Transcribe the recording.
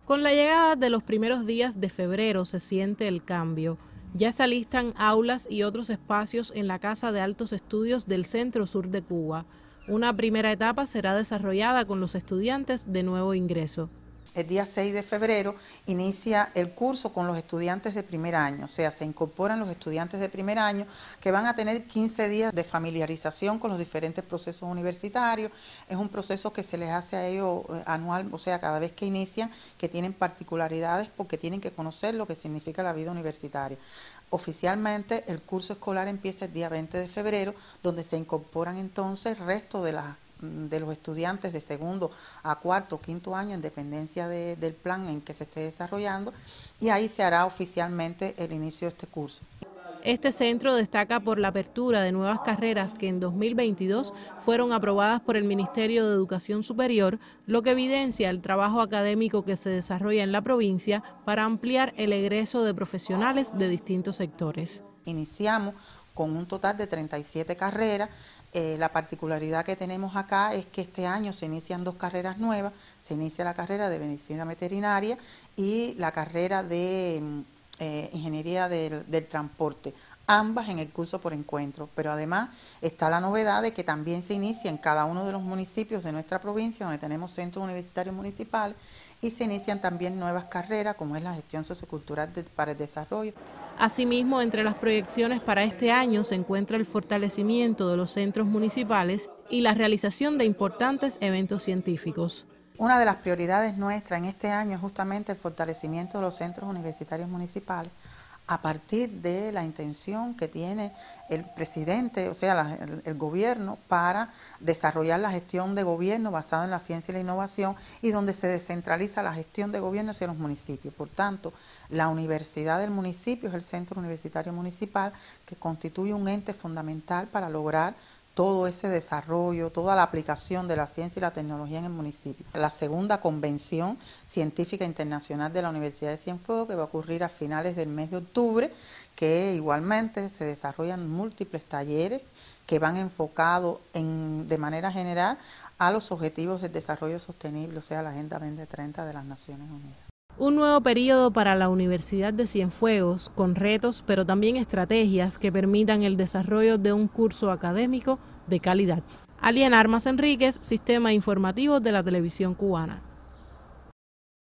Con la llegada de los primeros días de febrero se siente el cambio. Ya se alistan aulas y otros espacios en la Casa de Altos Estudios del Centro Sur de Cuba. Una primera etapa será desarrollada con los estudiantes de nuevo ingreso. El día 6 de febrero inicia el curso con los estudiantes de primer año, o sea, se incorporan los estudiantes de primer año que van a tener 15 días de familiarización con los diferentes procesos universitarios. Es un proceso que se les hace a ellos anual, o sea, cada vez que inician, que tienen particularidades porque tienen que conocer lo que significa la vida universitaria. Oficialmente el curso escolar empieza el día 20 de febrero, donde se incorporan entonces el resto de los estudiantes de segundo a cuarto o quinto año en dependencia del plan en que se esté desarrollando, y ahí se hará oficialmente el inicio de este curso. Este centro destaca por la apertura de nuevas carreras que en 2022 fueron aprobadas por el Ministerio de Educación Superior, lo que evidencia el trabajo académico que se desarrolla en la provincia para ampliar el egreso de profesionales de distintos sectores. Iniciamos con un total de 37 carreras. La particularidad que tenemos acá es que este año se inician dos carreras nuevas. Se inicia la carrera de Medicina Veterinaria y la carrera de Ingeniería del Transporte, ambas en el curso por encuentro, pero además está la novedad de que también se inicia en cada uno de los municipios de nuestra provincia, donde tenemos centros universitarios municipales, y se inician también nuevas carreras, como es la gestión sociocultural para el desarrollo. Asimismo, entre las proyecciones para este año se encuentra el fortalecimiento de los centros municipales y la realización de importantes eventos científicos. Una de las prioridades nuestras en este año es justamente el fortalecimiento de los centros universitarios municipales, a partir de la intención que tiene el presidente, o sea, el gobierno, para desarrollar la gestión de gobierno basada en la ciencia y la innovación, y donde se descentraliza la gestión de gobierno hacia los municipios. Por tanto, la universidad del municipio es el Centro Universitario Municipal, que constituye un ente fundamental para lograr todo ese desarrollo, toda la aplicación de la ciencia y la tecnología en el municipio. La segunda convención científica internacional de la Universidad de Cienfuegos, que va a ocurrir a finales del mes de octubre, que igualmente se desarrollan múltiples talleres que van enfocados de manera general a los objetivos del desarrollo sostenible, o sea, la Agenda 2030 de las Naciones Unidas. Un nuevo periodo para la Universidad de Cienfuegos, con retos pero también estrategias que permitan el desarrollo de un curso académico de calidad. Aliena Armas Enríquez, Sistema Informativo de la Televisión Cubana.